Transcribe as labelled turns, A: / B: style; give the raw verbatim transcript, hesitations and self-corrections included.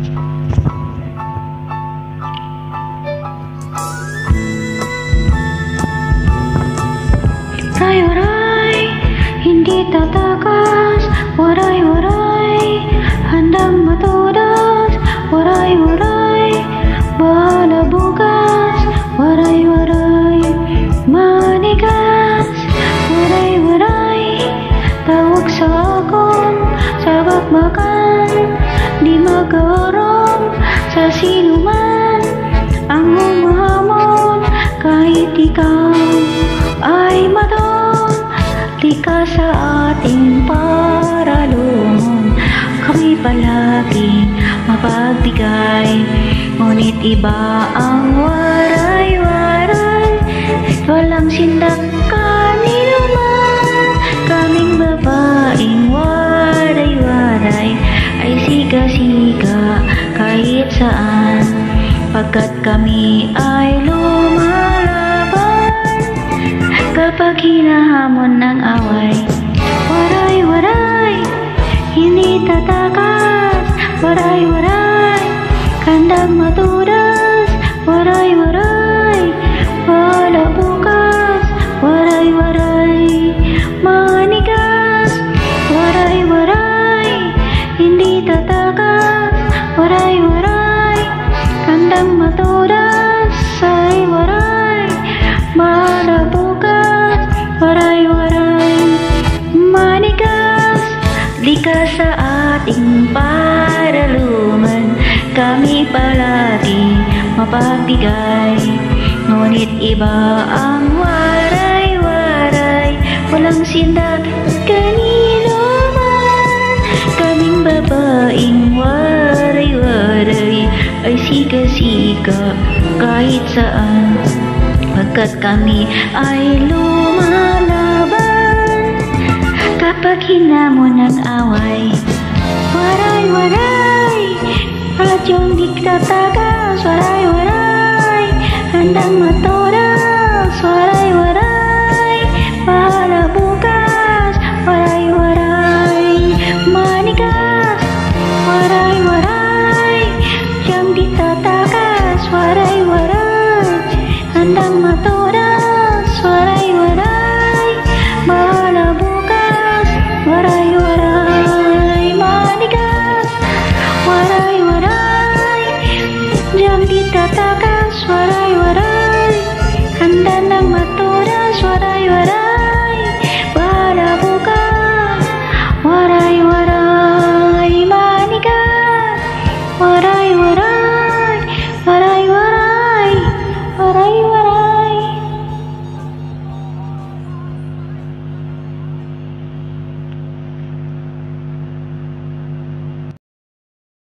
A: Waray-waray, hindi tatakas. Waray-waray, handang matudas. Waray-waray, bahala bukas. Waray-waray, manigas. Waray-waray, tawag sa akon, sabak makan. Di magkaroon sa sinuman ang umahamon, kahit ikaw ay madon. Di ka sa ating paralumon, kami palagi mapagbigay. Ngunit iba ang waray-waray, walang sindak kaninuman. Kaming babaeng waray-waray ay siga-siga kahit saan, pagkat kami ay lumalaban kapag hinahamon ng away. Waray-waray, hindi tatakas. Waray-waray, kandang matudas. Waray-waray, bahala bukas. Waray-waray, manigas. Waray-waray, hindi tatakas. Waray-waray, kandang matudas. Ay waray, bahala bukas. Waray-waray, manigas. Di ka sa ating paraluman, kami palagi mapagbigay. Ngunit iba ang waray-waray, walang sindak kanino man. Kaming babaeng waray-waray ay siga-siga kahit saan, pagkat kami ay lumalaban kapag hinamon ng away. Waray-waray, radyong di tatakas. Waray-waray, handang matudas. Waray-waray, bahala bukas. Waray-waray, manigas. Waray-waray, radyong di tatakas. Waray-waray, handang matudas. Waray-waray, bahala bukas. Waray-waray, manigas. Waray-waray, diyan di tatakas.